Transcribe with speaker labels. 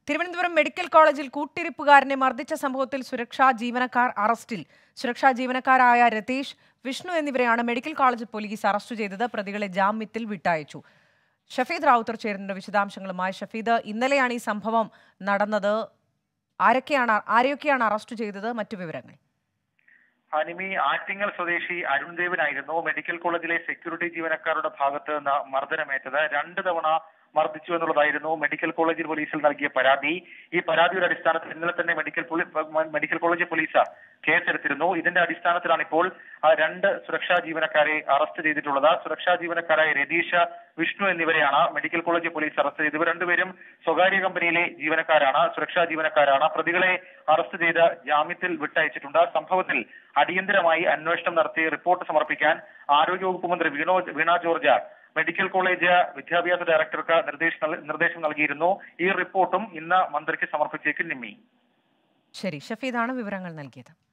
Speaker 1: Thiruvananthapuram medical കോളേജിൽ കൂട്ടിരിപ്പുകാരനെ മർദ്ദിച്ച സംഭവത്തിൽ സുരക്ഷാ ജീവനക്കാർ അറസ്റ്റിൽ. സുരക്ഷാ ജീവനക്കാരായ രതീഷ്, വിഷ്ണു എന്നിവരെയാണ് മെഡിക്കൽ കോളേജ് പോലീസ് അറസ്റ്റ് ചെയ്തത്. പ്രതികളെ ജാമ്യത്തിൽ വിട്ടയച്ചു. ഷഫീദ് റാവുത്തർ ചേരുന്ന വിശദാംശങ്ങളുമായി. ഷഫീദ്, ഇന്നലെയാണ് ഈ സംഭവം നടന്നത്. ആരെയൊക്കെയാണ് അറസ്റ്റ് ചെയ്തത്? മറ്റു വിവരങ്ങൾ.
Speaker 2: അനിമി, ആറ്റിങ്ങൽ സ്വദേശി അരുൺ ദേവനായിരുന്നു മെഡിക്കൽ കോളേജിലെ സെക്യൂരിറ്റി ജീവനക്കാരുടെ ഭാഗത്ത് നിന്ന് മർദ്ദനമേറ്റത്. 2 തവണ മർദ്ദിച്ചു എന്നുള്ളതായിരുന്നു മെഡിക്കൽ കോളേജ് പോലീസിൽ നൽകിയ പരാതി. ഈ പരാതിയുടെ അടിസ്ഥാനത്തിൽ ഇന്നലെ തന്നെ മെഡിക്കൽ കോളേജ് പോലീസ് കേസെടുത്തിരുന്നു. ഇതിന്റെ അടിസ്ഥാനത്തിലാണ് ഇപ്പോൾ 2 സുരക്ഷാ ജീവനക്കാരെ അറസ്റ്റ് ചെയ്തിട്ടുള്ളത്. സുരക്ഷാ ജീവനക്കാരായ രതീഷ്, വിഷ്ണു എന്നിവരെയാണ് മെഡിക്കൽ കോളേജ് പോലീസ് അറസ്റ്റ് ചെയ്തത്. ഇവർ രണ്ടുപേരും സ്വകാര്യ കമ്പനിയിലെ ജീവനക്കാരാണ്, സുരക്ഷാ ജീവനക്കാരാണ്. പ്രതികളെ അറസ്റ്റ് ചെയ്ത് ജാമ്യത്തിൽ വിട്ടയച്ചിട്ടുണ്ട്. സംഭവത്തിൽ അടിയന്തരമായി അന്വേഷണം നടത്തി റിപ്പോർട്ട് സമർപ്പിക്കാൻ ആരോഗ്യവകുപ്പ് മന്ത്രി വീണ ജോർജ് മെഡിക്കൽ കോളേജ് വിദ്യാഭ്യാസ ഡയറക്ടർക്ക് നിർദ്ദേശം നൽകിയിരുന്നു. ഈ റിപ്പോർട്ടും ഇന്ന് മന്ത്രിക്ക് സമർപ്പിച്ചേക്കും. നിമ്മി.
Speaker 1: ശരി, ഷഫീദാണ് വിവരങ്ങൾ നൽകിയത്.